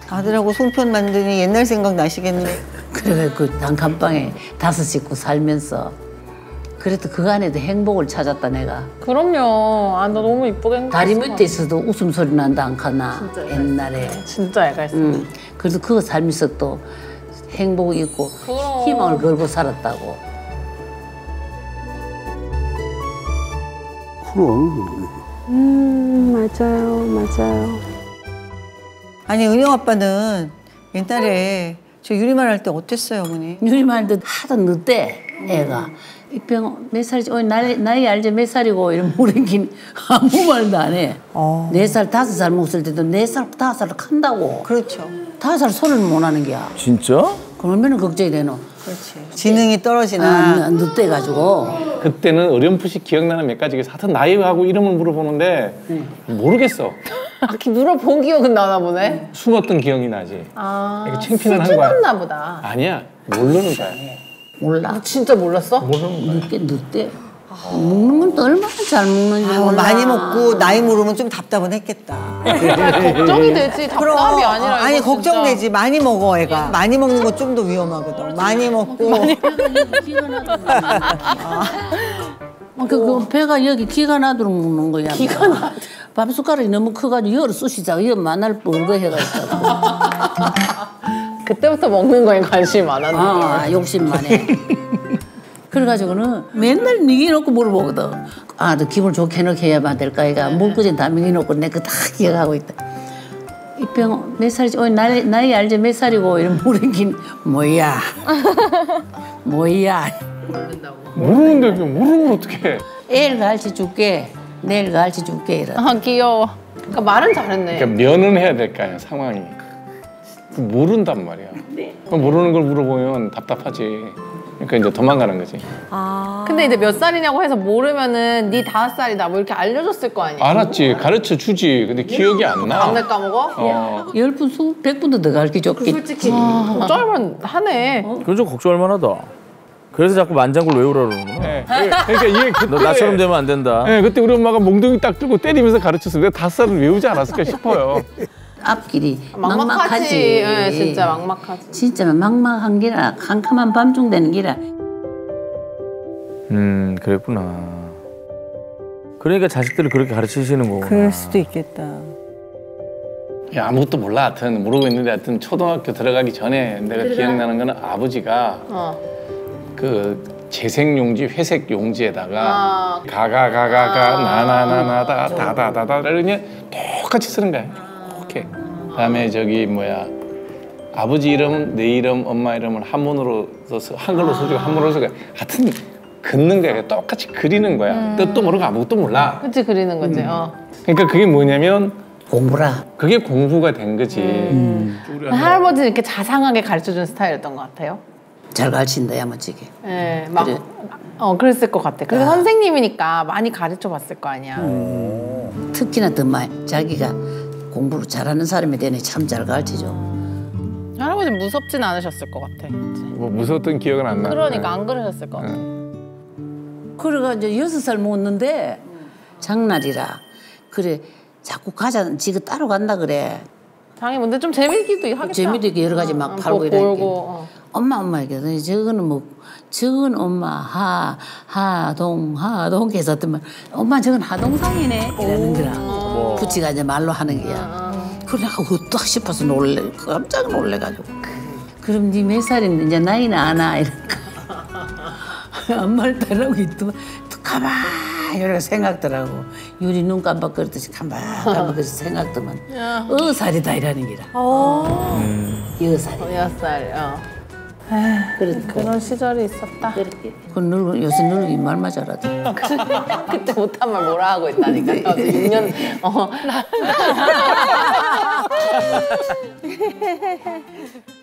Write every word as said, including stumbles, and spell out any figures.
아들하고 송편 만드니 옛날 생각 나시겠네. 그래 그 단칸방에 다섯 식구 살면서 그래도 그 안에도 행복을 찾았다 내가. 그럼요. 아, 나 너무 이쁘게 행복했어. 다리 밑에 있어도 웃음소리 난다 않겠나 옛날에. 진짜 애가 있어. 응. 그래서 그거 살면서 또 행복이 있고 그럼. 희망을 걸고 살았다고. 그럼. 음, 맞아요, 맞아요. 아니 은영 아빠는 옛날에 저 유리말 할 때 어땠어요, 어머니? 유리말 할 때 하도 늦대 애가. 이병 몇 살이지? 어, 나이, 나이 알지 몇 살이고 이런 모르긴 아무 말도 안 해. 어. 네 살 다섯 살 먹을 때도 네 살 다섯 살 큰다고. 그렇죠. 다섯 살 손을 못 하는 게야. 진짜? 그럼 얼마나 걱정이 되노? 그렇지. 지능이 떨어지나. 아, 늦대가지고. 그때는 어렴풋이 기억나는 몇 가지가 하여튼 나이하고 이름을 물어보는데 응. 모르겠어. 아, 물어본 기억은 나나 보네. 숨었던 기억이 나지. 아, 이렇게 창피는 한 거야. 숨었나 보다. 아니야, 모르는 거야. 몰라. 진짜 몰랐어? 모르는 거야. 늦게 늦대. 먹는 건 또 얼마나 잘 먹는지 아유, 몰라. 많이 먹고 나이 모르면 좀 답답은 했겠다. 걱정이 되지. 그럼 답답이 아니라. 아니 이거 걱정되지. 진짜. 많이 먹어 애가. 많이 먹는 거 좀 더 위험하거든. 많이 먹고. 그, 그 배가 여기 기가 나도록 먹는 거야. 기가 나. 밥 숟가락이 너무 커가지고 열을 쑤시다가 열 만날 뻘거 해가지고. 그때부터 먹는 거에 관심이 많았는데. 아, 욕심만해. 그래가지고는 맨날 미기놓고 물어보거든. 아, 너 기분 좋게 해놓게 해야만 될까? 이가 물구진 다 미기놓고 내 거 다 기억하고 있다. 이병 몇 살이지? 어, 나이, 나이 알지 몇 살이고 이런 모르긴 뭐야. 뭐야. 모르는데 그 모르면 어떡해. 애를 가르쳐 줄게. 내일 가르쳐 줄게. 이래. 아, 귀여워. 그러니까 말은 잘했네. 그러니까 면은 해야 될 거 아니야, 상황이. 모른단 말이야. 모르는 걸 물어보면 답답하지. 그러니까 이제 도망가는 거지. 아. 근데 이제 몇 살이냐고 해서 모르면은 네 다섯 살이다 뭐 이렇게 알려줬을 거 아니야. 알았지, 가르쳐 주지. 근데 기억이 안 나. 다음날 까먹어? 어. 열 분, 수, 백 분도 더 가르쳐 줬겠지. 솔직히 걱정할만 하네. 그건 좀 걱정할 만하다. 그래서 자꾸 만장굴 외우라 그러는구나. 네. 그러니까 이게 그때 너 나처럼 되면 안 된다. 네, 그때 우리 엄마가 몽둥이 딱 들고 때리면서 가르쳤어. 내가 다섯 살을 외우지 않았을까 싶어요. 앞길이 막막하지. 막막하지. 네, 진짜 막막하지. 진짜 막막한 기라 캄캄한 밤중 되는 기라. 음, 그랬구나. 그러니까 자식들을 그렇게 가르치시는 거구나. 그럴 수도 있겠다. 야, 아무것도 몰라. 하여튼 모르고 있는데 하여튼 초등학교 들어가기 전에 내가 기억나는 거는 아버지가 어. 그 재생 용지, 회색 용지에다가 아. 가가가가가 나나나나다 다다다다 그냥 똑같이 쓰는 거야. 이렇게. 그다음에 저기 뭐야 아버지 이름, 내 이름, 엄마 이름을 한문으로 써서 한글로 써주고 한문으로 써서 하여튼 긋는 거야. 똑같이 그리는 거야. 음. 뜻도 모르고 아무것도 몰라. 그치 그리는 거지. 음. 어. 그러니까 그게 뭐냐면 공부라. 그게 공부가 된 거지. 음. 할아버지는 이렇게 자상하게 가르쳐주는 스타일이었던 것 같아요. 잘 가르친다 야무지게. 네, 막 그래. 어, 그랬을 것 같아. 그리고 아. 선생님이니까 많이 가르쳐 봤을 거 아니야. 음. 특히나 더 많이 자기가 공부를 잘하는 사람이 되네 참 잘 가르쳐줘. 할아버지 무섭진 않으셨을 것 같아. 뭐 무서웠던 기억은 안 나. 그러니까 안 그러셨을 것 같아. 그래가지고 여섯 살 먹었는데 장날이라 그래 자꾸 가자 지가 따로 간다 그래. 장이 근데 좀 재밌기도 하겠다. 재미도 여러 가지 막 어, 팔고 보- 이러니까. 보고, 어. 엄마 엄마 이렇게 저거는 뭐 저건 엄마 하 하동 하동 해서 어떤 엄마 저건 하동상이네 이러는 거라. 부치가 이제 말로 하는 게야. 그래 내가 어떠 싶어서 놀래 깜짝 놀래가지고. 그럼 니 몇 살인데 이제 나이는 아나 이러니까 아무 말도 안 하고 있더만 또 가만히 이렇게 생각더라고. 유리 눈 깜빡거리듯이 깜빡깜빡 생각더만 어 살이다 이라는 기라. 여 살이. 어, 여섯 살. 어. 그렇게 그런 시절이 있었다. 그렇게. 그 늙은 요새 늙은 말만 잘하대. 그때 못한 말 뭐라 하고 있다니까. 육 년 어.